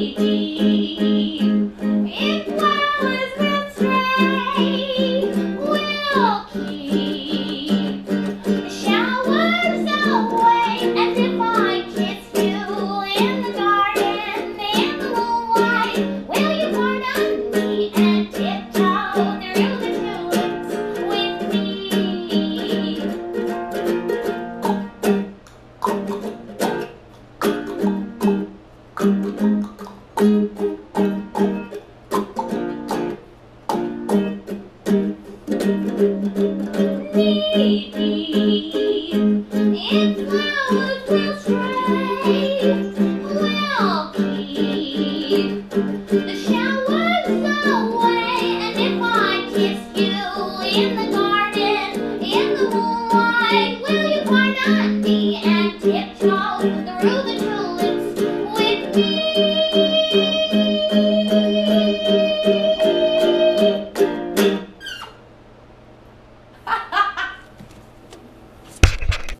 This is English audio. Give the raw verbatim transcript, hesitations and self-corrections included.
If flowers will stray, we'll keep the showers away. And if I kiss you in the garden in the moonlight, will you pardon me and tiptoe through the tulips with me? Maybe if flowers will stray, we'll keep the showers away. And if I kiss you in the garden in the moonlight, will you pardon me and tiptoe through the tulips with me?